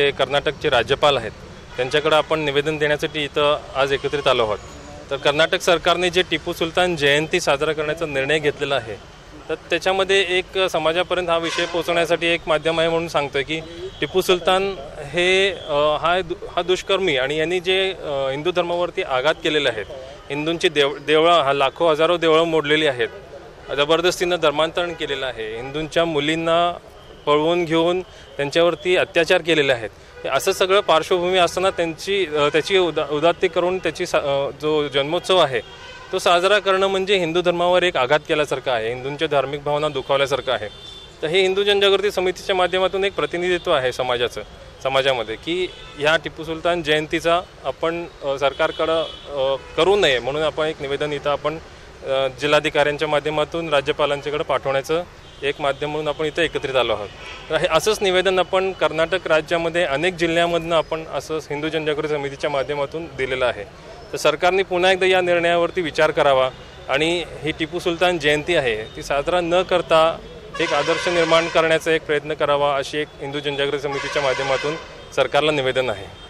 जे कर्नाटकचे राज्यपाल आहेत त्यांच्याकडे आपण निवेदन देण्यासाठी इथं आज एकत्रित आलो आहोत। तर कर्नाटक सरकारने जे टिपू सुलतान जयंती साजरा करण्याचा निर्णय घेतलेला आहे तर त्याच्यामध्ये एक समाजापर्यंत हा विषय पोहोचवण्यासाठी एक माध्यम आहे म्हणून सांगतोय की टिपू सुलतान हे हा दुष्कर्मी आणि यांनी जे हिंदू धर्मावरती आघात केलेले आहेत, हिंदूंची देवळं लाखो हजारो देवळं मोडलेली आहेत, जबरदस्तीनं धर्मांतरण केलेलं आहे, हिंदूंच्या मुलींना पळवून घेऊन त्यांच्यावरती अत्याचार केलेले आहेत। असं सगळं पार्श्वभूमी असताना त्याची उदात्ती करून त्याची जो जन्मोत्सव आहे तो साजरा करणं म्हणजे हिंदू धर्मावर एक आघात केल्यासारखं आहे, हिंदूंच्या धार्मिक भावना दुखावल्यासारखं आहे। तर हे हिंदू जनजागृती समितीच्या माध्यमातून एक प्रतिनिधित्व आहे समाजामध्ये की ह्या टिपू सुलतान जयंतीचा आपण सरकारकडं करू नये म्हणून आपण एक निवेदन इथं आपण जिल्हाधिकाऱ्यांच्या माध्यमातून राज्यपालांच्याकडे पाठवण्याचं एक माध्यम म्हणून आपण इथं एकत्रित आलो आहोत। तर हे असंच निवेदन आपण कर्नाटक राज्यामध्ये अनेक जिल्ह्यामधनं आपण असंच हिंदू जनजागृती समितीच्या माध्यमातून दिलेलं आहे। तर सरकारने पुन्हा एकदा या निर्णयावरती विचार करावा आणि ही टिपू सुलतान जयंती आहे ती साजरा न करता एक आदर्श निर्माण करण्याचा एक प्रयत्न करावा अशी एक हिंदू जनजागृती समितीच्या माध्यमातून सरकारला निवेदन आहे।